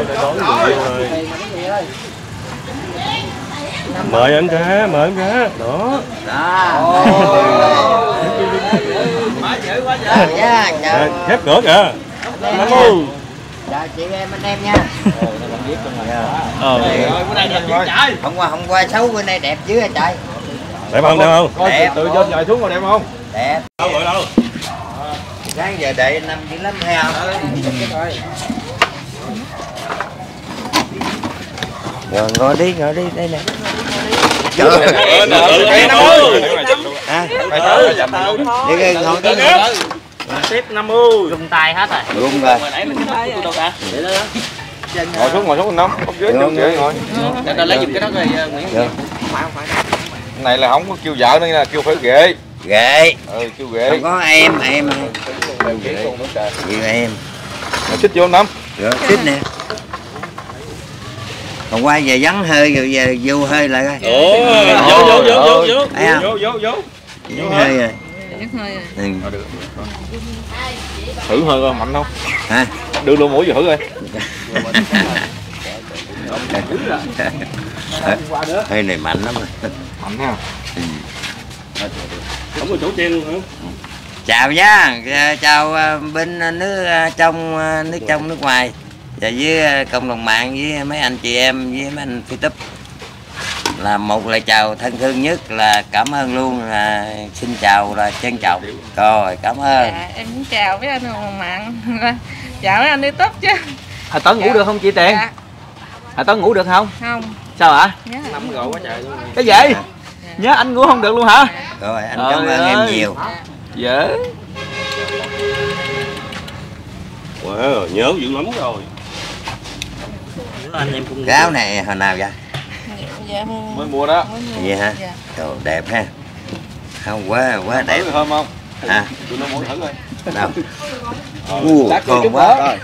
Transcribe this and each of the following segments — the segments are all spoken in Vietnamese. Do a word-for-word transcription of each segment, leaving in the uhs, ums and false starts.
Mời anh ra, mời anh ra. Đó. Khép cửa kìa. Năm ơi. Chào chị em anh em nha. Ờ. Hôm qua hôm qua xấu bữa nay đẹp chứ trời. Đẹp không, đẹp không? Đẹp. Tự trên nhảy xuống rồi đẹp không? Đẹp. Đâu rồi đâu? Sáng giờ đợi năm dữ lắm thấy không? Rồi ngồi đi, ngồi đi đây nè. Trời ơi. À, đi cái ngồi đi. Tiếp năm mươi. Rung tay hết rồi. Rung rồi. Ngồi xuống, ngồi xuống năm, không ghế cho ghế ngồi. Để lấy giùm cái đó rồi Nguyễn. Này là không có kêu vợ nữa nha, kêu phải ghế. Ghệ. Ừ, kêu ghế. Không có em, em. Kêu em. Rồi xích vô năm. Rồi, xích nè. Hôm qua giờ vắng hơi rồi giờ vô hơi lại coi. Ồ, vô vô vô vô vô. Thấy không? Vô vô vô. Vắng hơi rồi. Ừ. Thử hơi coi mạnh không? Hả? Đưa lỗ mũi vô thử coi. Hơi này mạnh lắm rồi. Mạnh ha. Không có chỗ chen luôn hả? Chào nhá, chào bên nước trong nước trong nước ngoài và với cộng đồng mạng với mấy anh chị em với mấy anh YouTube. Là một lời chào thân thương nhất là cảm ơn luôn, là xin chào là trân trọng. Rồi cảm ơn. Dạ, em cũng chào với anh cộng mạng. Chào với anh YouTube chứ. Hồi tối ngủ được không chị Tiền? Dạ. Hồi tối ngủ được không? Không. Sao ạ? Nhớ Năm rồi quá trời luôn. Cái gì? Nhớ anh ngủ không được luôn hả? Rồi anh Trời cảm ơn ơi. em nhiều. Dạ. Wow, nhớ dữ lắm rồi. Anh em cũng Cái áo này hồi nào vậy? Dạ, Mới mua đó. Vậy hả? Dạ. Trời đẹp ha. Không quá quá đẹp. Thử thơm không? Hả? Tụi nó mũi thử coi. Đâu? Ủa, thơm quá.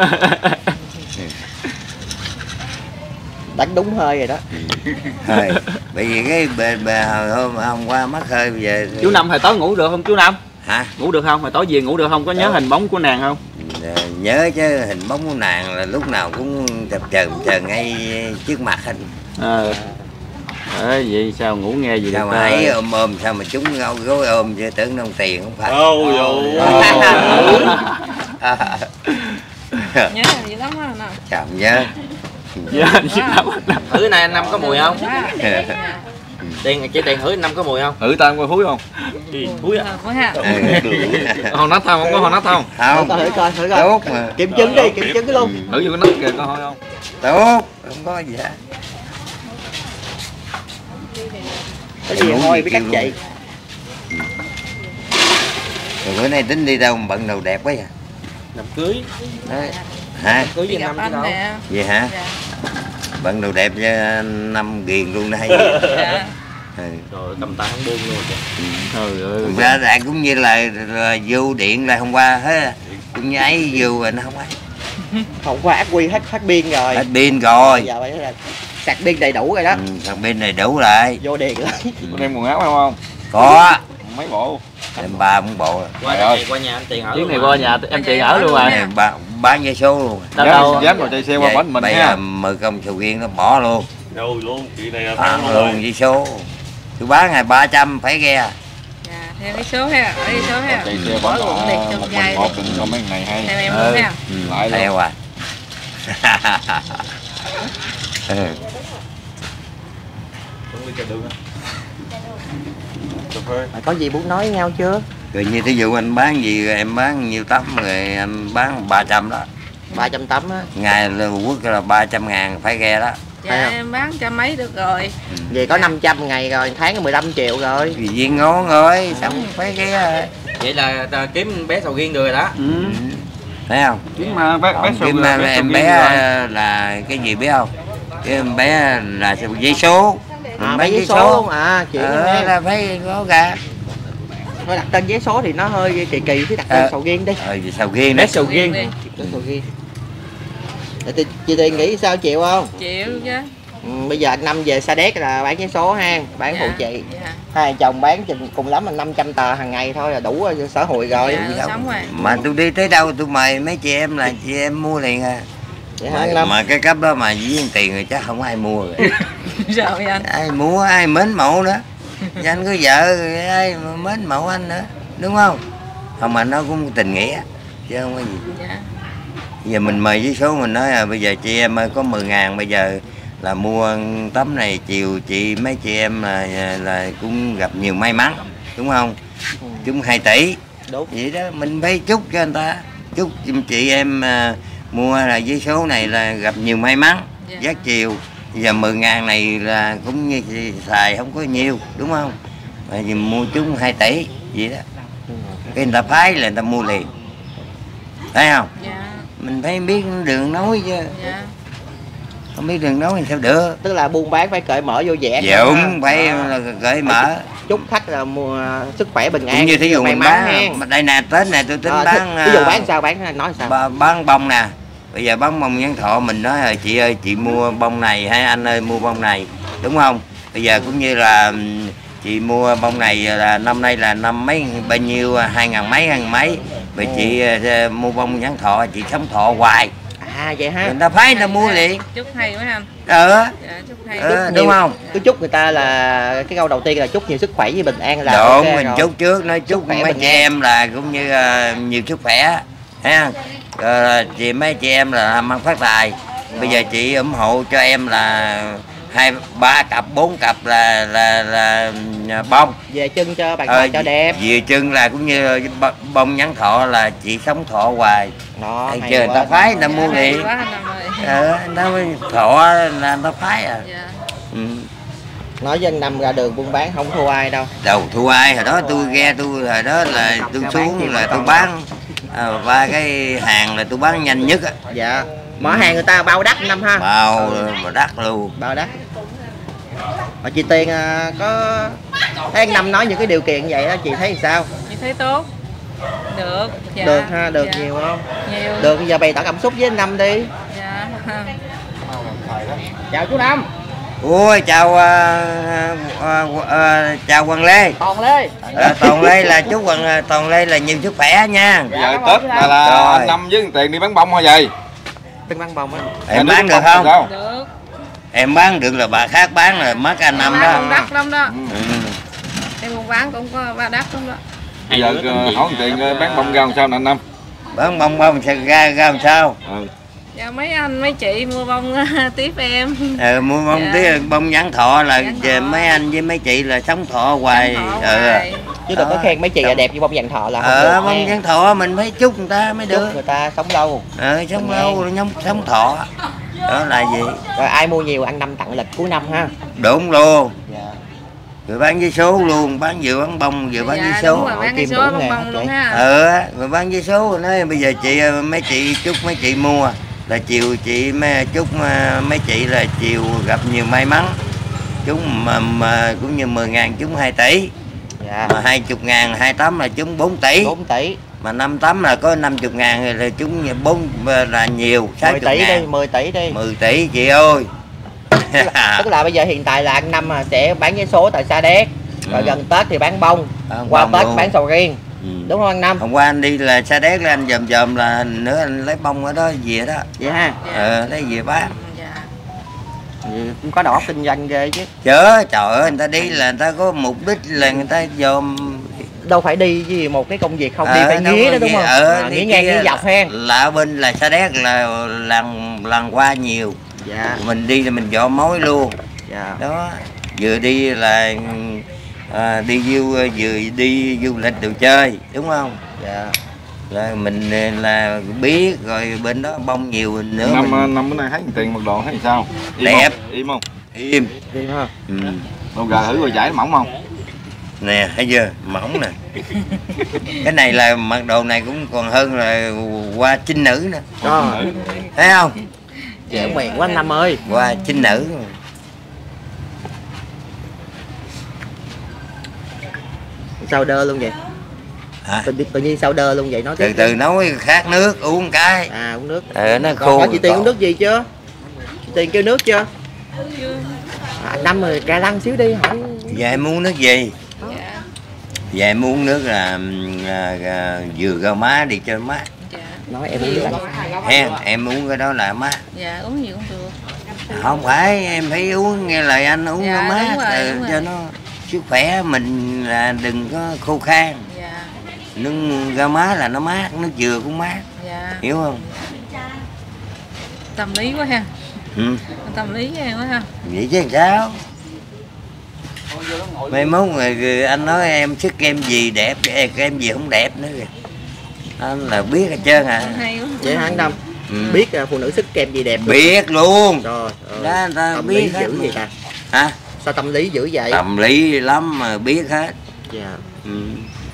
đánh đúng hơi rồi đó. Hơi. Bởi vì cái bề bề hôm hôm qua mất hơi bây giờ. Chú Năm hồi tối ngủ được không chú Năm? Hả? Ngủ được không? Hồi tối về ngủ được không? Có nhớ Được. hình bóng của nàng không? Nhớ chứ, hình bóng của nàng là lúc nào cũng chập chờn chờn ngay trước mặt anh. Ờ. Ê, vậy sao ngủ nghe gì Sao được mà ấy ôm ôm sao mà chúng gối gối ôm chứ tưởng đồng tiền không phải. Ôi dồi nhớ là gì lắm á nào. Chào nhớ. Dạ, Thử cái này anh Năm có mùi không? Tiền chị Tiền thử anh Năm có mùi không? Thử tam coi thúi không? Thúi á. Có ha. Hòn nách không? Không có hòn nách không? Không. thử coi, thử coi. Tốt mà. Kiểm chứng đi, kiểm chứng cái luôn. Thử vô cái nách kìa coi thôi không? Tốt, không có gì hết. Cái gì thôi biết cách chị. Rồi bữa nay tính đi đâu mà bận đồ đẹp quá vậy? Đám cưới. Đấy. Hả? Cưới Đi với gặp Năm chứ anh đâu. nè. Vậy hả? Dạ. Bận đồ đẹp cho năm ghiền luôn đây. Dạ. Ừ. Rồi cầm tay không buông luôn kìa. Trời ơi. Hôm qua là cũng như là, là vô điện là hôm qua hết cũng như ấy vô rồi nó không ấy. Hôm qua ác quy hết hết pin rồi. Hết pin rồi. Giờ phải là sạc pin đầy đủ rồi đó. Ừ, thằng pin này đủ rồi. Vô điền lấy. Có đem quần áo không? Có. Mấy bộ? Em ba bốn bộ rồi. Qua Trời ơi. nhà, qua nhà anh Tiền ở. Chuyến này luôn qua mà. nhà em Tiền ở luôn rồi. Này, ba, bán vé số luôn. Đâu Dám, đâu. dám rồi chạy xe qua Vậy, bánh mình bây ha. giờ mười công sầu riêng nó bỏ luôn. Rồi luôn, chị này là Bán bán luôn vé số. Tôi bán ngày ba trăm phải ghe. Dạ, theo cái số ha, ở cái số ha. Chạy xe Bỏ bánh ruộng đi, một trong mình chai một đi. đừng cho mấy thằng này hay. Theo em Ừ. luôn ha. Ừ, Lại luôn. theo à. Ừ. Có gì muốn nói với nhau chưa? Rồi như thí dụ anh bán gì rồi em bán nhiêu tấm rồi em bán ba trăm đó. ba trăm tấm á. Ngày là quốc là ba trăm ngàn phải ghe đó. Dạ, em bán trăm mấy được rồi. Vậy có năm trăm ngày rồi, tháng có mười lăm triệu rồi. Vì viên ngon rồi, xong phải ghe rồi. Vậy là ta kiếm bé sầu riêng được rồi đó. Ừ. Thấy không? Kiếm mà bé bé Còn sầu kiếm bé mà sầu em riêng bé rồi. là cái gì biết không? Cái em bé là giấy số. À, Bán bán giấy số luôn à, chuyện ờ, em là phải có gà. thôi đặt tên giấy số thì nó hơi kỳ kỳ, thì đặt tên Ờ. sầu riêng đi. Ờ, vì sầu riêng Bé đấy. sầu riêng. Đi. Bé sầu riêng. Để chị, chị Tiền nghĩ sao, chịu không? Chịu chứ. Ừ, bây giờ anh Năm về Sa Đéc là bán giấy số ha, bán phụ chị. Dạ. Hai chồng bán chừng cùng lắm là năm trăm tờ hàng ngày thôi là đủ xã hội rồi. Dạ, sống rồi. Mà tôi đi tới đâu tôi mời mấy chị em là chị em mua liền à. Vậy hả mà, anh Năm? mà cái cấp đó mà với tiền rồi chắc không ai mua rồi. Sao vậy anh? Ai mua, ai mến mộ nữa. Chứ anh có vợ rồi ai mà mến mộ anh nữa, đúng không? Không mà nó cũng tình nghĩa chứ không có gì. Dạ. Giờ mình mời với số mình nói là bây giờ chị em ơi có mười ngàn, bây giờ là mua tấm này chiều chị mấy chị em là là cũng gặp nhiều may mắn, đúng không? Chúng hai tỷ. Đúng. Vậy đó mình phải chúc cho người ta, chúc chị em à, mua là với số này là gặp nhiều may mắn, Dạ. giác chiều. Giờ mười ngàn này là cũng như xài không có nhiều, đúng không? Mà vì mua chúng hai tỷ vậy đó. Cái người ta phái là người ta mua liền, thấy không? Dạ. Mình phải biết đường nói chứ, Dạ. không biết đường nói thì sao được. Tức là buôn bán phải cởi mở vô vẻ. Đúng, phải là cởi mở. Chúc khách là mua sức khỏe bình an. Cũng như thí dụ may mình mắn bán, hen. đây nè, Tết này tôi tính Ờ, bán. ví dụ à, bán sao, bán nói sao? Ba- bán bông nè, bây giờ bán bông nhân thọ mình nói là chị ơi chị mua bông này hay anh ơi mua bông này, đúng không? Bây giờ cũng như là ừm, chị mua bông này là năm nay là năm mấy bao nhiêu, hai ngàn mấy hai ngàn mấy, rồi chị ờ, mua bông nhân thọ chị sống thọ hoài, À vậy ha. người ta phái người ta mua liền. Chúc hay quá anh. Ờ, Dạ, chúc hay. ờ Chúc đúng nhiều- không? Cứ chúc người ta là cái câu đầu tiên là chúc nhiều sức khỏe với bình an là Đúng, ok mình rồi. chúc trước nói chúc khỏe mấy bình chị an. em là cũng như ờ, nhiều sức khỏe ha. Rồi chị mấy chị em là mang phát tài. Bây giờ chị ủng hộ cho em là hai ba cặp bốn cặp là là là, là bông. Về chân cho bạn Ờ, cho đẹp. Về chân là cũng như b- bông nhắn thọ là chị sống thọ hoài. Đó, Thấy hay chưa, người quá. ta phái người ta mua Dạ, hay liền. quá anh Năm ơi. Ờ, người ta mới thọ là người ta phái à. Dạ. Ừ. Nói với anh Năm ra đường buôn bán không thua ai đâu. Đầu thua ai, hồi đó tôi ghe tôi hồi đó là tôi xuống là tôi bán à, ba cái hàng là tôi bán nhanh nhất á, Dạ. Mở hàng người ta bao đắt Năm ha. bao mà đắt luôn. Bao đắt. Mà chị Tiên à, có thấy anh Năm nói những cái điều kiện vậy đó, chị thấy sao? Chị thấy tốt. Được. Dạ. Được ha, được Dạ. nhiều không? Nhiều. Được, bây giờ bày tỏ cảm xúc với anh Năm đi. Dạ. Chào chú Năm. Ôi chào à, à, à, chào Hoàng Lê. Còn Lê. À, Toàn Lê là chúc Hoàng Toàn Lê là nhiều sức khỏe nha. Bây giờ Tết là, là Rồi. anh Năm với tiền đi bán bông hay gì? Từng băng bông á. Em Nhà bán nước được bông không? sao? Được. Em bán được là bà khác bán là mất anh Năm Bán đó. cũng đắt lắm đó. Ừ. Em buôn bán cũng có ba đắt lắm đó. Bây giờ ờ, hỏi tiền ờ, bán bông ra làm sao nè anh Năm? Bán bông bông sẽ ra ra làm sao? Ừ. Dạ mấy anh mấy chị mua bông tiếp em. Ờ, mua bông Dạ. tí bông nhãn thọ là Nhãn về thọ. mấy anh với mấy chị là sống thọ hoài. Thọ Ờ. hoài. Chứ đừng có Đó. khen mấy chị là đẹp như bông vàng thọ là không Ờ, được bông nha. nhãn thọ mình phải chúc người ta mới Chúc được. người ta sống lâu. Ờ, sống Bình lâu an. nhóm sống thọ. Đó là gì? Rồi ai mua nhiều ăn Năm tặng lịch cuối năm ha. Đúng luôn. Dạ. Rồi bán với số luôn, bán vừa bán bông vừa bán Dạ, với đúng số. rồi, bán cái Kim số đủ bông nè, bông luôn chị. ha. Ờ, rồi bán với số nói bây giờ chị mấy chị chúc mấy chị mua là chiều chị mấy chúc ờ, mấy chị là chiều gặp nhiều may mắn. Chúng mà, mà cũng như mười ngàn chúng hai tỷ. Dạ. Mà hai chục ngàn hai tấm là chúng bốn tỷ. bốn tỷ. Mà năm tấm là có năm chục ngàn rồi là chúng bốn là nhiều, sáu mười chục tỷ đi, ngàn. mười tỷ đi. mười tỷ chị ơi. Tức là, tức là bây giờ hiện tại là anh Năm à, sẽ bán vé số tại Sa Đéc. Rồi Ừ. gần Tết thì bán bông. Bán Qua bông Tết luôn. bán sầu riêng. Ừ. Đúng không anh Năm? Hôm qua anh đi là Sa Đéc là anh dòm dòm là nữa anh lấy bông ở đó về đó. Vậy ha. Ờ, lấy về bán. Dạ. Vậy cũng có đầu óc kinh doanh ghê chứ. Chớ trời ơi, người ta đi là người ta có mục đích là người ta dòm. Đâu phải đi với một cái công việc không Ờ, đi phải đâu nghía có đó đúng gì. không? Ờ, À, đi nghía ngang kia nghía dọc hen. là ở bên là Sa Đéc là lần lần qua nhiều. Dạ. Mình đi là mình dọn mối luôn. Dạ. Đó, vừa đi là à, đi du vừa đi du lịch đồ chơi, đúng không? Dạ. Là mình là biết rồi bên đó bông nhiều nữa Năm mình ờ, năm bữa nay thấy tiền một độ thấy sao? Im đẹp. Không? Im không? im. Đi ha. Ừ. Đồ gà thử rồi giải mỏng không? Nè thấy chưa, mỏng nè. Cái này là mặc đồ này cũng còn hơn là qua chinh nữ nữa, Đó. thấy không? Dẻo miệng quá anh Năm ơi. Qua chinh nữ. Sao đơ luôn vậy? Hả? Tự, tự nhiên sao đơ luôn vậy nói Từ tiếp từ đi. nấu khát nước uống cái. À uống nước. Ờ, nó Còn khô. hỏi chị Tiên uống nước gì chưa? Chị Tiên kêu nước chưa? À, Năm rồi cà lăng xíu đi hỏi. Dạ em muốn nước gì? Dạ. Dạ em muốn nước là à, à, dừa rau má đi cho mát. Dạ. nói em uống nước anh. Hen, em uống cái đó là mát. Dạ uống gì cũng được. Không phải em phải uống nghe lời anh uống Dạ, nó mát đúng rồi, rồi, đúng cho rồi. nó sức khỏe mình là đừng có khô khan. Dạ. Nước gà má là nó mát, nước dừa cũng mát, Dạ. hiểu không? Tâm lý quá ha. Ừ. Tâm lý với em quá ha. Vậy chứ sao? Mai mốt người anh nói em sức kem gì đẹp, kem gì không đẹp nữa kìa. Anh là biết hết trơn à. Hay quá. Vậy hả anh Tâm? Ừ. Biết uh, phụ nữ sức kem gì đẹp luôn. Biết luôn. Rồi, rồi. Đó, người ta Tâm biết lý hết dữ luôn. vậy ta? Hả? Sao tâm lý dữ vậy? Tâm lý lắm mà biết hết. Dạ. Ừ.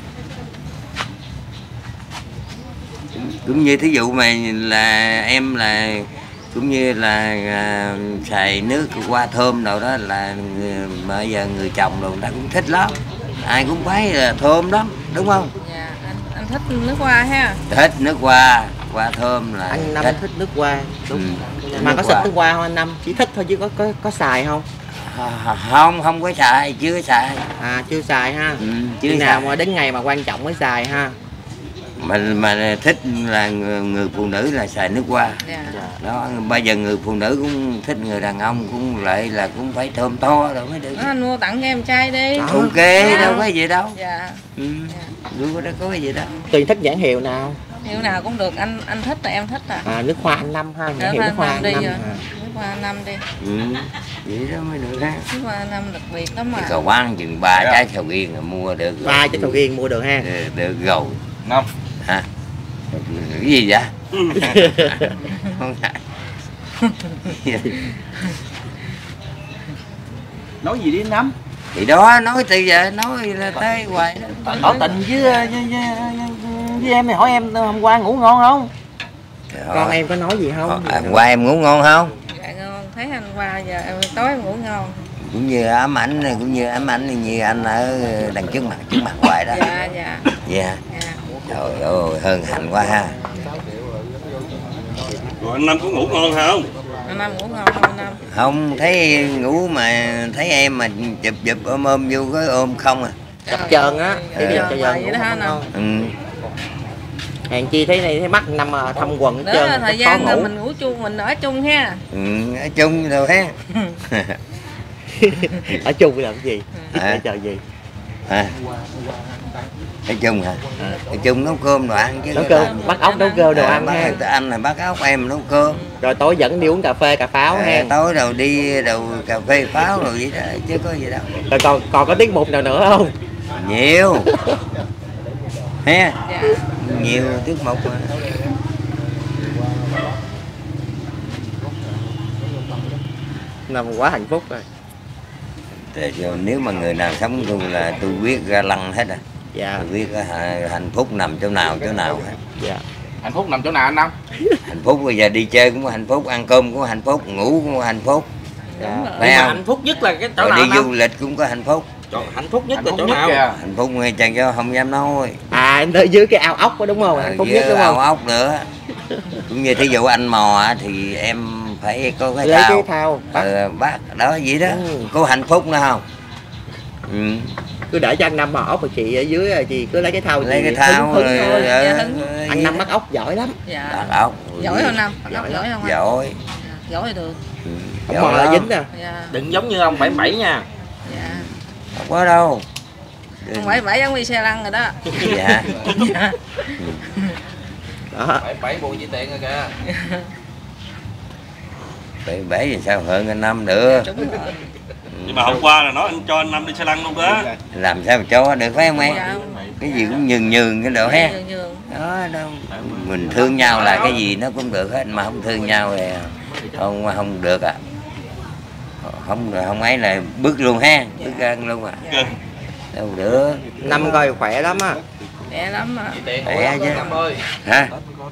Cũng như thí dụ mà là em là cũng như là à, xài nước hoa thơm đâu đó là người, bây giờ người chồng rồi người ta cũng thích lắm, ai cũng thấy là thơm lắm, đúng không? Dạ, anh, anh thích nước hoa ha. Thích nước hoa, hoa thơm là Anh Năm thích. thích nước hoa. Đúng. Ừ. Mà Nước có xịt hoa. nước hoa không anh Năm? Chỉ thích thôi chứ có có có xài không? À, không, không có xài, chưa xài. À chưa xài ha. Ừ, chưa Khi nào xài. mà đến ngày mà quan trọng mới xài ha. Mà mà thích là người, người phụ nữ là xài nước hoa. Dạ. Đó, bây giờ người phụ nữ cũng thích người đàn ông cũng lại là cũng phải thơm to rồi mới được. Đó, anh mua tặng cho em trai đi. Đó. Ok, Dạ. đâu có gì đâu. Dạ. Ừ. Đâu có, đâu có gì đâu. Tùy thích nhãn hiệu nào. Hiệu nào cũng được, anh anh thích là em thích à. À, nước hoa anh Năm ha. Nhãn Nước hiệu hoa nước hoa năm anh đi Năm. rồi. À. Nước hoa năm đi. Ừ. Vậy đó mới được ha. Nước hoa năm đặc biệt lắm mà. Cái cầu quán chừng ba Dạ. trái sầu riêng là mua được rồi. Ba trái sầu riêng mua được ha. Được, được rồi. Năm. Hả? Cái gì vậy? Không phải. Nói gì đi anh Năm? Thì đó, nói từ giờ nói là tới hoài đó. Tỏ tình với, với, với, với em này, hỏi em hôm qua ngủ ngon không? Con em có nói gì không? À, hôm qua em ngủ ngon không? Dạ ngon, thấy anh qua giờ em tối em ngủ ngon. Cũng như ám ảnh này, cũng như ám ảnh như anh ở đằng trước mặt trước mặt hoài đó. Dạ dạ. Dạ. Dạ. Trời ơi, hơn hạnh quá ha. Rồi anh Năm có ngủ ngon không? Anh Năm ngủ ngon không anh Năm? Không, thấy ngủ mà thấy em mà chụp chụp ôm ôm vô cái ôm không à. Chập chờn á. Ờ. Cái chập Vậy chờn đó hả ngủ Năm? không? Ừ. Hèn chi thấy này thấy mắt Năm mà thâm quần hết Đó trơn. là thời khó gian là ngủ. mình ngủ chung, mình ở chung ha. Ừ, ở chung rồi ha. Ở chung làm cái gì? À. Để chờ gì? À. Ở chung hả? Ở chung nấu cơm đồ ăn chứ. Nấu cơm, bắt ốc nấu cơm đồ À, ăn bắt, ha. anh là bắt ốc, em nấu cơm. Rồi tối dẫn đi uống cà phê cà pháo À, ha. tối đầu đi đầu cà phê pháo rồi vậy đó chứ có gì đâu. Rồi còn còn có tiết mục nào nữa không? Nhiều ha. Dạ. Nhiều tiết mục mà. Năm quá hạnh phúc rồi. Thì nếu mà người nào sống tôi là tôi biết ra lăng hết à. Dạ. Tôi biết cái hạnh phúc nằm chỗ nào chỗ nào hết. Dạ. Hạnh phúc nằm chỗ nào anh Năm? Hạnh phúc bây giờ đi chơi cũng có hạnh phúc, ăn cơm cũng có hạnh phúc, ngủ cũng có hạnh phúc. Đúng rồi. Phải Nhưng mà không? hạnh phúc nhất là cái chỗ Rồi nào đi anh Năm? du lịch cũng có hạnh phúc. Chỗ hạnh phúc nhất Hạnh là phúc chỗ nhất nào? kìa. Hạnh phúc nghe chàng cho không dám nói. À em tới dưới cái ao ốc đó đúng không? Hạnh phúc nhất đúng Ao không? ốc nữa. Cũng như thí dụ anh mò á, thì em phải có cái Lấy thao. cái thao bắt. Ờ, bác đó vậy đó. Ừ. Có hạnh phúc nữa không? Ừ. Cứ để cho anh Năm mò ốc rồi chị ở dưới rồi chị cứ lấy cái thao Lấy chị cái thao hứng, hứng rồi, thôi. ờ, Dạ, hứng. ờ, Anh Năm bắt ốc giỏi lắm. Dạ. bắt ốc. Giỏi không Năm? Bắt ốc Giỏi giỏi không anh? Giỏi. Dạ, giỏi thì được. Ừ. Ông Giỏi mò là lắm. dính nè. Dạ. Đừng giống như ông bảy bảy nha. Dạ. Không có đâu. Không phải bảy giống đi xe lăn rồi đó. Dạ. Dạ. Đó. Bảy bảy bùi chỉ tiền rồi kìa. Bảy bảy thì sao hơn anh Năm nữa. Đúng rồi. Nhưng mà hôm qua là nói anh cho anh Năm đi xe lăn luôn đó. Làm sao mà cho được phải không em? Dạ. Cái gì cũng nhường nhường cái độ ha. Nhường nhường. Đó đâu. Mình thương nhau là cái gì nó cũng được hết, mà không thương nhau thì không không được à. Không không ấy là bước luôn ha, bước gan luôn à. Ok. Đâu được. Năm coi khỏe lắm á. Đẹp lắm mà. Tiền Khỏe chứ. Năm ơi. Hả?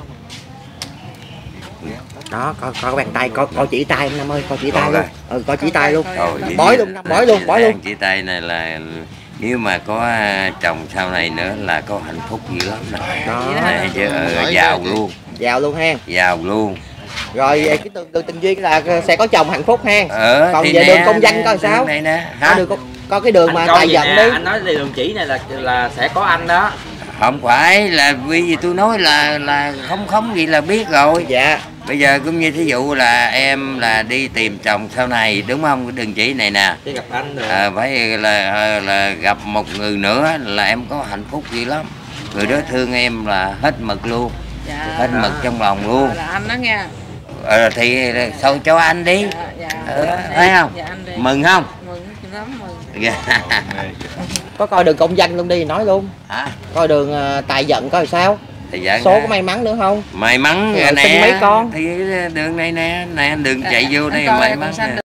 Đó coi coi bàn tay coi coi chỉ tay anh Năm ơi, coi chỉ tay Coi luôn. coi. Ừ coi chỉ tay luôn. Rồi, chỉ- Bói luôn Năm, bói luôn, bói luôn. Chỉ tay này là nếu mà có chồng sau này nữa là có hạnh phúc dữ lắm đó. Đó. Này, chứ, ờ, giàu luôn, Giàu luôn ha. giàu luôn. Rồi cái đường, đường tình duyên là sẽ có chồng hạnh phúc ha. Ờ, Còn thì về nè, đường công danh coi sao? đường này nè, Có hả? đường có, có cái đường Anh mà coi tài vậy giận nè, đi. anh nói đi đường chỉ này là là sẽ có anh đó. Không phải là vì tôi nói là là không không gì là biết rồi. Dạ. Bây giờ cũng như thí dụ là em là đi tìm chồng sau này đúng không? Đừng chỉ này nè. Đi gặp anh rồi. À, phải là là gặp một người nữa là em có hạnh phúc gì lắm. Người đó thương em là hết mực luôn. Dạ. Hết mực trong lòng luôn. Là anh đó nghe. Ờ, thì sao cho anh đi. Dạ, dạ. Ờ, thấy không? Dạ, anh đi. Mừng không? Mừng lắm mừng. Dạ. Có coi đường công danh luôn đi nói luôn. Hả? Coi đường uh, tài vận coi sao. Thì dạ, Số có may mắn nữa không? may mắn Rồi nè. sinh mấy con? Thì đường này nè, nè đường À, chạy vô anh đây coi may con mắn. xanh Nè.